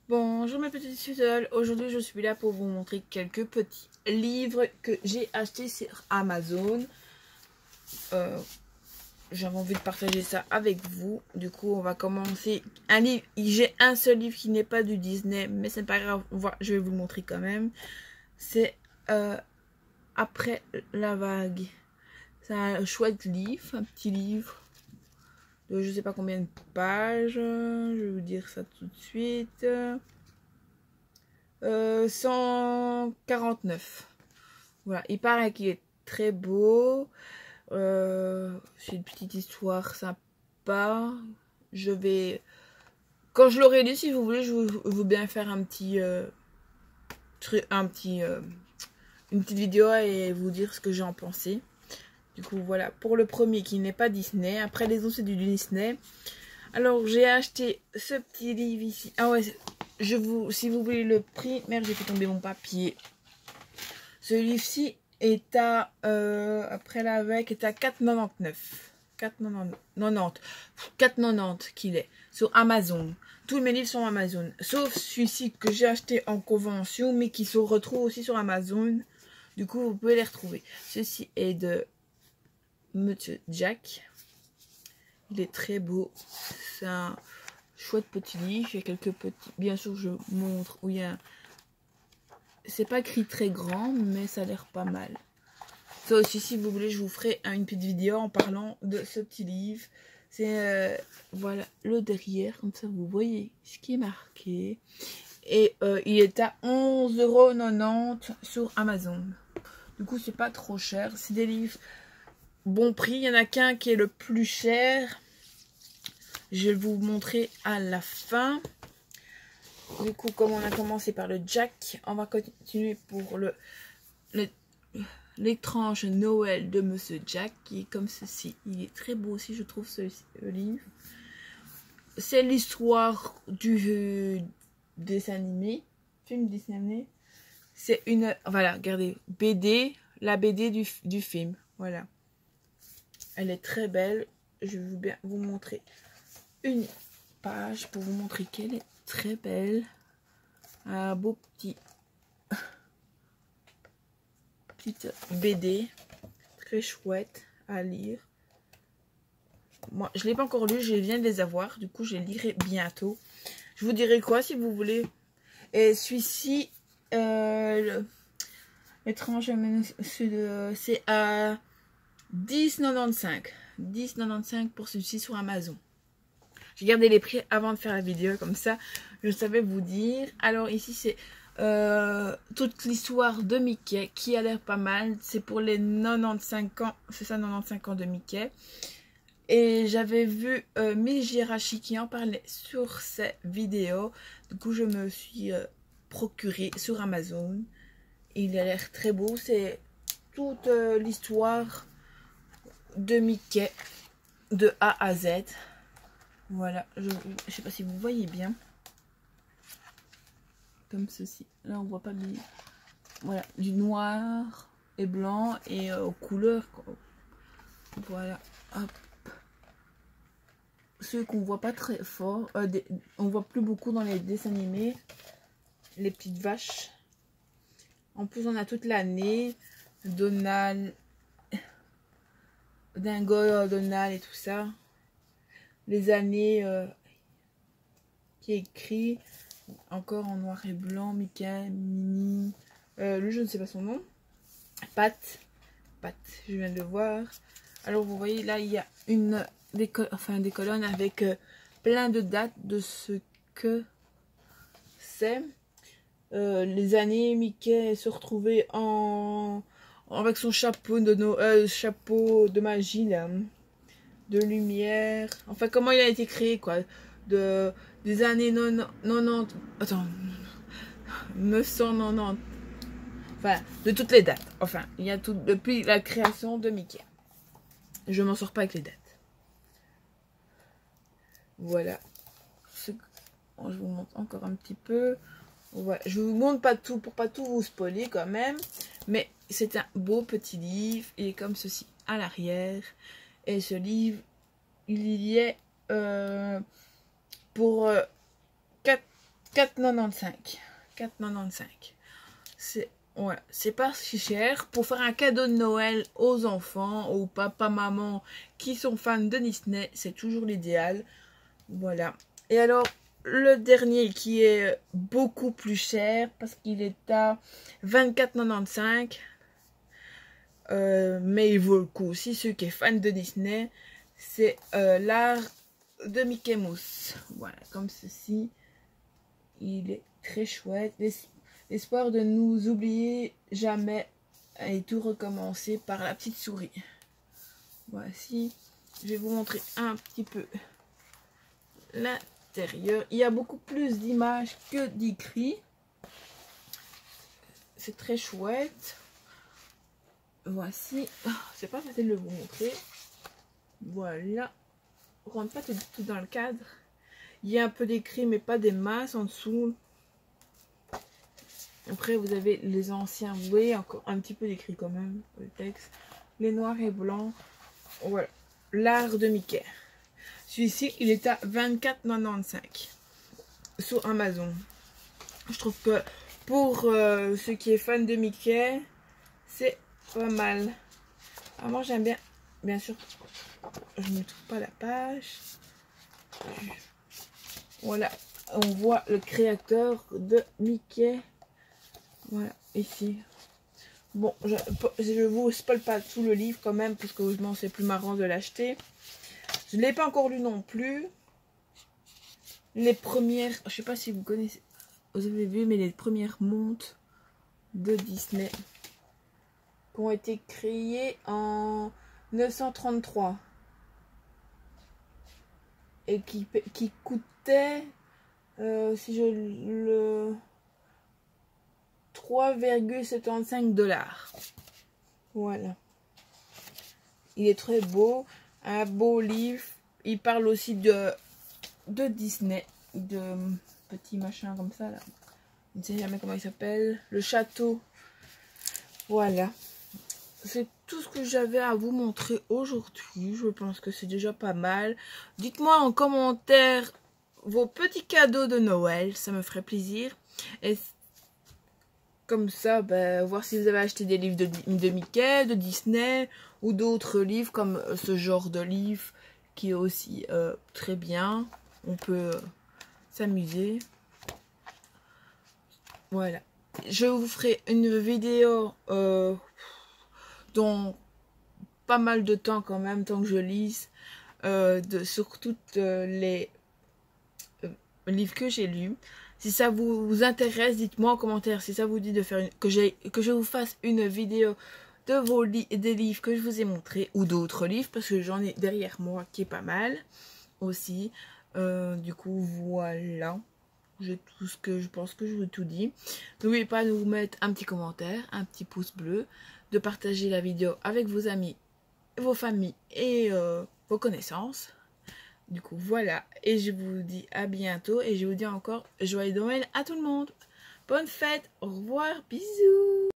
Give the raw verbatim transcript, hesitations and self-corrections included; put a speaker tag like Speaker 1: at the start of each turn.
Speaker 1: Bonjour mes petites tutelles, aujourd'hui je suis là pour vous montrer quelques petits livres que j'ai achetés sur Amazon. Euh, J'avais envie de partager ça avec vous. Du coup on va commencer. Un livre, j'ai un seul livre qui n'est pas du Disney, mais c'est pas grave, on va, je vais vous le montrer quand même. C'est euh, Après la vague. C'est un chouette livre, un petit livre. De je sais pas combien de pages, je vais vous dire ça tout de suite. Euh, cent quarante-neuf. Voilà, il paraît qu'il est très beau. Euh, c'est une petite histoire sympa. Je vais, quand je l'aurai lu, si vous voulez, je veux bien faire un petit euh, truc, un petit, euh, une petite vidéo et vous dire ce que j'en pensais. Du coup, voilà, pour le premier qui n'est pas Disney. Après, les autres, c'est du Disney. Alors, j'ai acheté ce petit livre ici. Ah ouais, je vous, si vous voulez le prix... Merde, j'ai fait tomber mon papier. Ce livre-ci est à... Euh, après la vague, est à quatre quatre-vingt-dix-neuf. quatre quatre-vingt-dix. quatre quatre-vingt-dix qu'il est. Sur Amazon. Tous mes livres sont Amazon. Sauf celui-ci que j'ai acheté en convention, mais qui se retrouve aussi sur Amazon. Du coup, vous pouvez les retrouver. Ceci est de Monsieur Jack. Il est très beau. C'est un chouette petit livre. Il y a quelques petits... Bien sûr, je montre où il y a... C'est pas écrit très grand, mais ça a l'air pas mal. Ça aussi, si vous voulez, je vous ferai une petite vidéo en parlant de ce petit livre. C'est... Euh, voilà, le derrière. Comme ça, vous voyez ce qui est marqué. Et euh, il est à onze euros quatre-vingt-dix sur Amazon. Du coup, c'est pas trop cher. C'est des livres... bon prix, il y en a qu'un qui est le plus cher. Je vais vous montrer à la fin. Du coup, comme on a commencé par le Jack, on va continuer pour le l'étrange Noël de Monsieur Jack, qui est comme ceci. Il est très beau aussi, je trouve, ce, ce livre. C'est l'histoire du euh, dessin animé, film dessin animé. C'est une, voilà, regardez, B D, la B D du, du film, voilà. Elle est très belle. Je vais bien vous montrer une page pour vous montrer qu'elle est très belle. Un beau petit petite B D très chouette à lire. Moi, je l'ai pas encore lu, je viens de les avoir. Du coup, je les lirai bientôt. Je vous dirai quoi si vous voulez. Et celui-ci, euh, l'étrange, c'est à dix quatre-vingt-quinze. dix quatre-vingt-quinze pour celui-ci sur Amazon. J'ai gardé les prix avant de faire la vidéo, comme ça je savais vous dire. Alors ici c'est euh, toute l'histoire de Mickey qui a l'air pas mal. C'est pour les quatre-vingt-quinze ans, c'est ça, quatre-vingt-quinze ans de Mickey. Et j'avais vu euh, Mijirachi qui en parlait sur ses vidéos. Du coup je me suis euh, procuré sur Amazon. Il a l'air très beau. C'est toute euh, l'histoire de Mickey de A à Z. Voilà, je ne sais pas si vous voyez bien. Comme ceci. Là, on voit pas bien. Voilà, du noir et blanc et euh, aux couleurs. Quoi. Voilà. Hop. Ceux qu'on voit pas très fort. Euh, des, on voit plus beaucoup dans les dessins animés. Les petites vaches. En plus, on a toute l'année. Donald. Dingo, Donald et tout ça. Les années euh, qui est écrit encore en noir et blanc. Mickey, Minnie, euh, lui je ne sais pas son nom. Pat, Pat, je viens de le voir. Alors vous voyez là il y a une des, enfin, des colonnes avec euh, plein de dates de ce que c'est. Euh, les années Mickey se retrouvait en avec son chapeau de no, euh, chapeau de magie là. De lumière, enfin comment il a été créé quoi, de des années quatre-vingt-dix, attends, neuf cent quatre-vingt-dix, enfin de toutes les dates, enfin il y a tout depuis la création de Mickey. Je m'en sors pas avec les dates. Voilà, je vous montre encore un petit peu. Voilà, je vous montre pas tout pour pas tout vous spoiler quand même, mais c'est un beau petit livre. Il est comme ceci à l'arrière. Et ce livre, il y est euh, pour euh, quatre quatre-vingt-quinze. quatre quatre-vingt-quinze. C'est voilà, c'est pas si cher pour faire un cadeau de Noël aux enfants, aux papa, maman qui sont fans de Disney, c'est toujours l'idéal. Voilà. Et alors, le dernier qui est beaucoup plus cher parce qu'il est à vingt-quatre quatre-vingt-quinze. Euh, mais il vaut le coup aussi, ceux qui sont fans de Disney, c'est euh, l'art de Mickey Mouse. Voilà, comme ceci. Il est très chouette. L'espoir de nous oublier jamais et tout recommencer par la petite souris. Voici. Je vais vous montrer un petit peu l'intérieur. Il y a beaucoup plus d'images que d'écrits. C'est très chouette. Voici. C'est pas facile de vous montrer. Voilà. On rentre pas tout, tout dans le cadre. Il y a un peu d'écrit mais pas des masses en dessous. Après vous avez les anciens. Vous voyez encore un petit peu d'écrit quand même. Le texte. Les noirs et blancs. Voilà. L'art de Mickey. Celui-ci il est à vingt-quatre quatre-vingt-quinze sur Amazon. Je trouve que pour euh, ceux qui est fan de Mickey, c'est pas mal. Alors moi j'aime bien, bien sûr, je ne trouve pas la page. Voilà, on voit le créateur de Mickey. Voilà, ici. Bon, je, je vous spoil pas tout le livre quand même, parce que heureusement c'est plus marrant de l'acheter. Je ne l'ai pas encore lu non plus. Les premières, je sais pas si vous connaissez, vous avez vu, mais les premières montres de Disney qui ont été créées en mille neuf cent trente-trois et qui, qui coûtaient, euh, si je le... trois virgule soixante-quinze dollars. Voilà. Il est très beau. Un beau livre. Il parle aussi de, de Disney. De petits machins comme ça. Là. Je ne sais jamais comment il s'appelle. Le château. Voilà. C'est tout ce que j'avais à vous montrer aujourd'hui. Je pense que c'est déjà pas mal. Dites-moi en commentaire vos petits cadeaux de Noël. Ça me ferait plaisir. Et comme ça, ben, voir si vous avez acheté des livres de, de Mickey, de Disney ou d'autres livres comme ce genre de livre qui est aussi euh, très bien. On peut euh, s'amuser. Voilà. Je vous ferai une vidéo euh, dans pas mal de temps quand même, tant que je lise, euh, de, sur toutes euh, les euh, livres que j'ai lus. Si ça vous, vous intéresse, dites-moi en commentaire si ça vous dit de faire une, que, j'ai, que je vous fasse une vidéo de vos li des livres que je vous ai montrés ou d'autres livres parce que j'en ai derrière moi qui est pas mal aussi. Euh, du coup, voilà. J'ai tout ce que je pense que je vous ai tout dit. N'oubliez pas de vous mettre un petit commentaire, un petit pouce bleu, de partager la vidéo avec vos amis, vos familles et euh, vos connaissances. Du coup, voilà. Et je vous dis à bientôt. Et je vous dis encore joyeux Noël à tout le monde. Bonne fête. Au revoir. Bisous.